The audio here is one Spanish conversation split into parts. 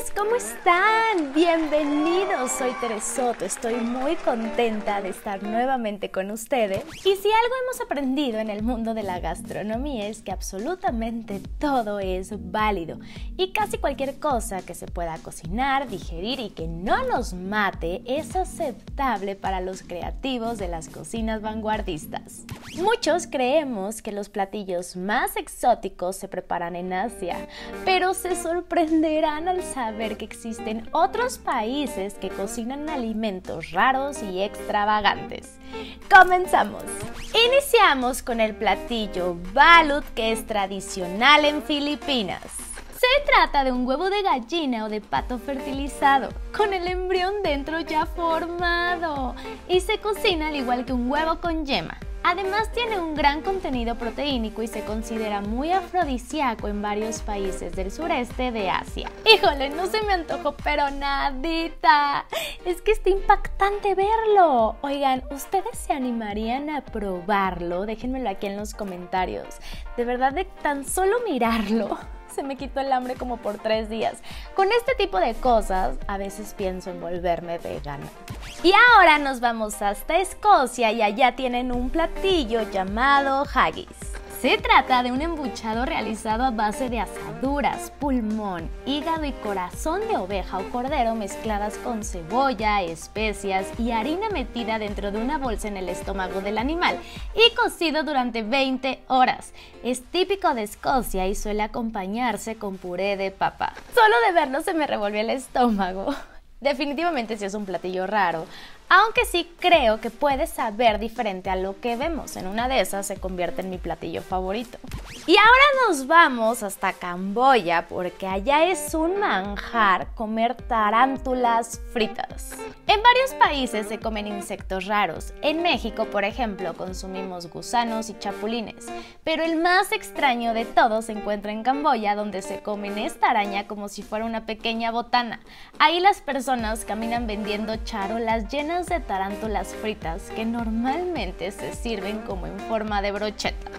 ¿cómo están? Bienvenidos, soy Teresoto, estoy muy contenta de estar nuevamente con ustedes. Y si algo hemos aprendido en el mundo de la gastronomía es que absolutamente todo es válido y casi cualquier cosa que se pueda cocinar, digerir y que no nos mate es aceptable para los creativos de las cocinas vanguardistas. Muchos creemos que los platillos más exóticos se preparan en Asia, pero se sorprenderán al saber que existen otros países que cocinan alimentos raros y extravagantes. ¡Comenzamos! Iniciamos con el platillo balut, que es tradicional en Filipinas. Se trata de un huevo de gallina o de pato fertilizado, con el embrión dentro ya formado, y se cocina al igual que un huevo con yema. Además tiene un gran contenido proteínico y se considera muy afrodisíaco en varios países del sureste de Asia. ¡Híjole, no se me antojó pero nadita! Es que está impactante verlo. Oigan, ¿ustedes se animarían a probarlo? Déjenmelo aquí en los comentarios. De verdad, de tan solo mirarlo se me quitó el hambre como por 3 días. Con este tipo de cosas, a veces pienso en volverme vegana. Y ahora nos vamos hasta Escocia y allá tienen un platillo llamado haggis. Se trata de un embuchado realizado a base de asaduras, pulmón, hígado y corazón de oveja o cordero mezcladas con cebolla, especias y harina metida dentro de una bolsa en el estómago del animal y cocido durante 20 horas. Es típico de Escocia y suele acompañarse con puré de papa. Solo de verlo se me revolvió el estómago. Definitivamente sí es un platillo raro, aunque sí creo que puede saber diferente a lo que vemos. En una de esas se convierte en mi platillo favorito. Y ahora nos vamos hasta Camboya porque allá es un manjar comer tarántulas fritas. En varios países se comen insectos raros. En México, por ejemplo, consumimos gusanos y chapulines, pero el más extraño de todos se encuentra en Camboya, donde se comen esta araña como si fuera una pequeña botana. Ahí las personas caminan vendiendo charolas llenas de tarántulas fritas que normalmente se sirven como en forma de brocheta.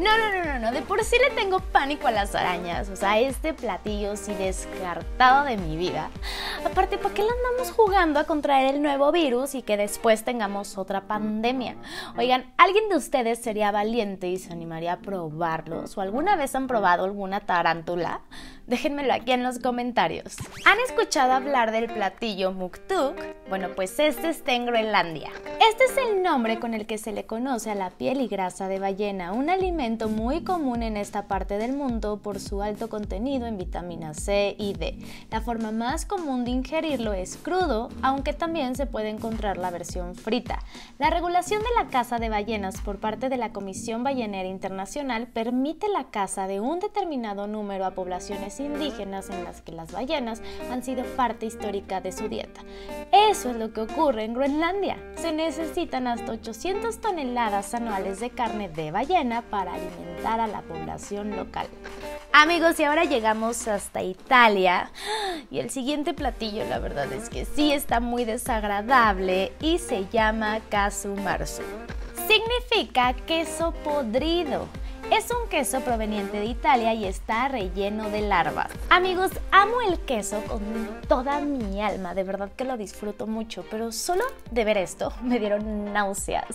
No, de por sí le tengo pánico a las arañas, o sea, este platillo sí descartado de mi vida. Aparte, ¿por qué le andamos jugando a contraer el nuevo virus y que después tengamos otra pandemia? Oigan, ¿alguien de ustedes sería valiente y se animaría a probarlos? ¿O alguna vez han probado alguna tarántula? Déjenmelo aquí en los comentarios. ¿Han escuchado hablar del platillo muktuk? Bueno, pues este está en Groenlandia. Este es el nombre con el que se le conoce a la piel y grasa de ballena, un alimento muy común en esta parte del mundo por su alto contenido en vitamina C y D. La forma más común de ingerirlo es crudo, aunque también se puede encontrar la versión frita. La regulación de la caza de ballenas por parte de la Comisión Ballenera Internacional permite la caza de un determinado número a poblaciones indígenas en las que las ballenas han sido parte histórica de su dieta. Eso es lo que ocurre en Groenlandia. Se necesitan hasta 800 toneladas anuales de carne de ballena para alimentar a la población local. Amigos, y ahora llegamos hasta Italia y el siguiente platillo, la verdad es que sí está muy desagradable y se llama casu marzu. Significa queso podrido. Es un queso proveniente de Italia y está relleno de larvas. Amigos, amo el queso con toda mi alma, de verdad que lo disfruto mucho, pero solo de ver esto me dieron náuseas.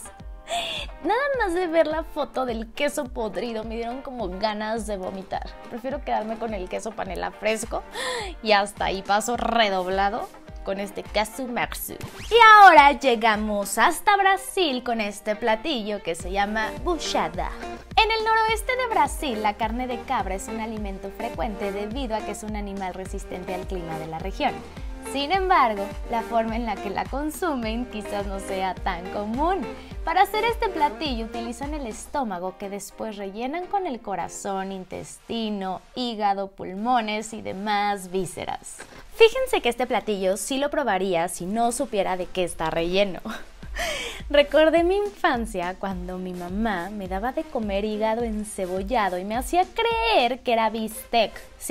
Nada más de ver la foto del queso podrido me dieron como ganas de vomitar. Prefiero quedarme con el queso panela fresco y hasta ahí paso redoblado con este casu marzu. Y ahora llegamos hasta Brasil con este platillo que se llama buchada. En el noroeste de Brasil, la carne de cabra es un alimento frecuente debido a que es un animal resistente al clima de la región. Sin embargo, la forma en la que la consumen quizás no sea tan común. Para hacer este platillo utilizan el estómago que después rellenan con el corazón, intestino, hígado, pulmones y demás vísceras. Fíjense que este platillo sí lo probaría si no supiera de qué está relleno. Recordé mi infancia cuando mi mamá me daba de comer hígado encebollado y me hacía creer que era bistec. Sí,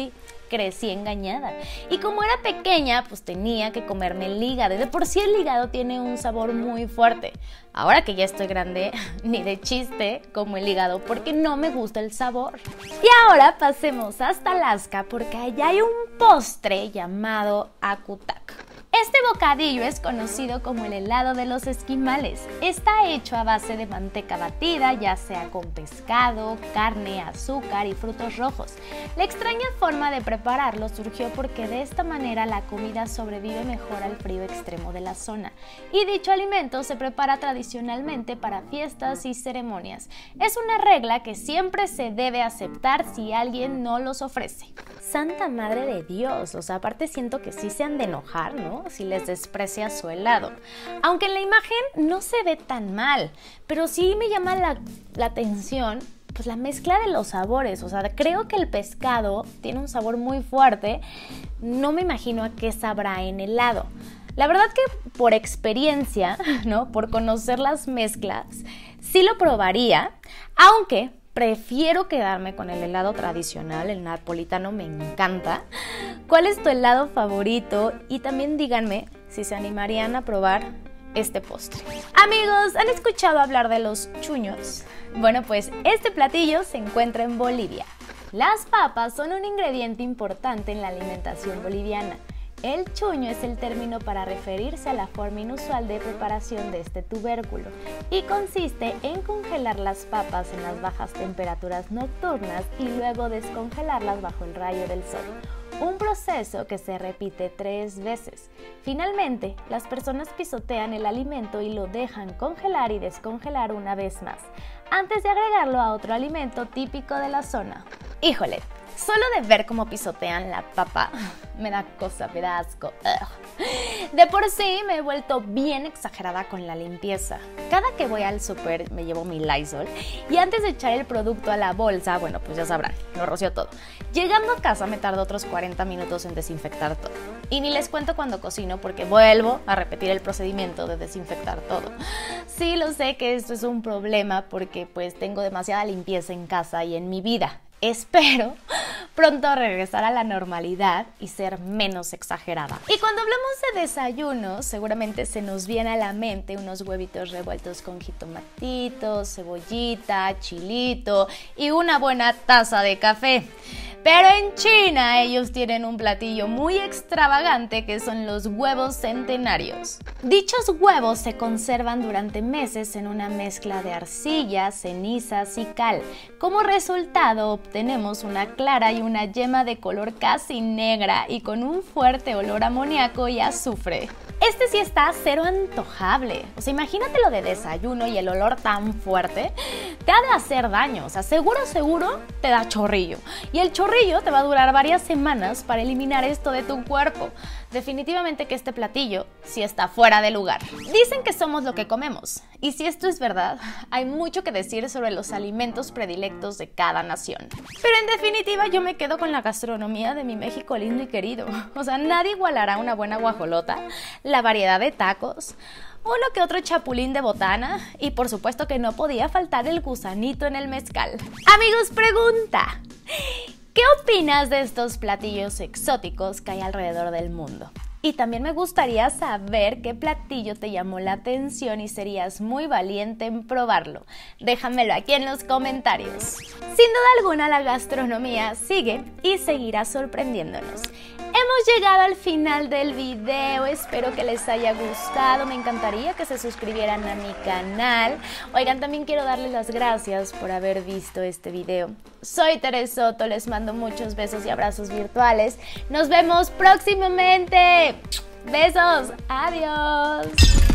crecí engañada. Y como era pequeña, pues tenía que comerme el hígado. Y de por sí el hígado tiene un sabor muy fuerte. Ahora que ya estoy grande, ni de chiste como el hígado porque no me gusta el sabor. Y ahora pasemos hasta Alaska porque allá hay un postre llamado akutak. Este bocadillo es conocido como el helado de los esquimales. Está hecho a base de manteca batida, ya sea con pescado, carne, azúcar y frutos rojos. La extraña forma de prepararlo surgió porque de esta manera la comida sobrevive mejor al frío extremo de la zona. Y dicho alimento se prepara tradicionalmente para fiestas y ceremonias. Es una regla que siempre se debe aceptar si alguien no los ofrece. Santa Madre de Dios, o sea, aparte siento que sí se han de enojar, ¿no? Si les desprecia su helado. Aunque en la imagen no se ve tan mal, pero sí me llama la atención pues la mezcla de los sabores. O sea, creo que el pescado tiene un sabor muy fuerte. No me imagino a qué sabrá en helado. La verdad que por experiencia, ¿no? Por conocer las mezclas, sí lo probaría, aunque prefiero quedarme con el helado tradicional, el napolitano me encanta. ¿Cuál es tu helado favorito? Y también díganme si se animarían a probar este postre. Amigos, ¿han escuchado hablar de los chuños? Bueno, pues este platillo se encuentra en Bolivia. Las papas son un ingrediente importante en la alimentación boliviana. El chuño es el término para referirse a la forma inusual de preparación de este tubérculo y consiste en congelar las papas en las bajas temperaturas nocturnas y luego descongelarlas bajo el rayo del sol. Un proceso que se repite 3 veces. Finalmente, las personas pisotean el alimento y lo dejan congelar y descongelar una vez más, antes de agregarlo a otro alimento típico de la zona. Híjole, solo de ver cómo pisotean la papa, me da cosa, me da asco. De por sí me he vuelto bien exagerada con la limpieza. Cada que voy al súper me llevo mi Lysol y antes de echar el producto a la bolsa, bueno, pues ya sabrán, lo rocío todo. Llegando a casa me tardo otros 40 minutos en desinfectar todo. Y ni les cuento cuando cocino porque vuelvo a repetir el procedimiento de desinfectar todo. Sí, lo sé que esto es un problema porque pues tengo demasiada limpieza en casa y en mi vida. Espero pronto regresar a la normalidad y ser menos exagerada. Y cuando hablamos de desayuno, seguramente se nos viene a la mente unos huevitos revueltos con jitomatitos, cebollita, chilito y una buena taza de café. Pero en China ellos tienen un platillo muy extravagante que son los huevos centenarios. Dichos huevos se conservan durante meses en una mezcla de arcilla, cenizas y cal. Como resultado obtenemos una clara y una yema de color casi negra y con un fuerte olor a amoníaco y azufre. Este sí está cero antojable. O sea, imagínate lo de desayuno y el olor tan fuerte. Te ha de hacer daño. O sea, seguro te da chorrillo. Y el chorrillo te va a durar varias semanas para eliminar esto de tu cuerpo. Definitivamente que este platillo sí está fuera de lugar. Dicen que somos lo que comemos. Y si esto es verdad, hay mucho que decir sobre los alimentos predilectos de cada nación. Pero en definitiva yo me quedo con la gastronomía de mi México lindo y querido. O sea, nadie igualará una buena guajolota, la variedad de tacos, uno que otro chapulín de botana y por supuesto que no podía faltar el gusanito en el mezcal. Amigos, pregunta. ¿Qué opinas de estos platillos exóticos que hay alrededor del mundo? Y también me gustaría saber qué platillo te llamó la atención y serías muy valiente en probarlo. Déjamelo aquí en los comentarios. Sin duda alguna la gastronomía sigue y seguirá sorprendiéndonos. Hemos llegado al final del video, espero que les haya gustado, me encantaría que se suscribieran a mi canal. Oigan, también quiero darles las gracias por haber visto este video. Soy Tere Soto, les mando muchos besos y abrazos virtuales. Nos vemos próximamente. Besos, adiós.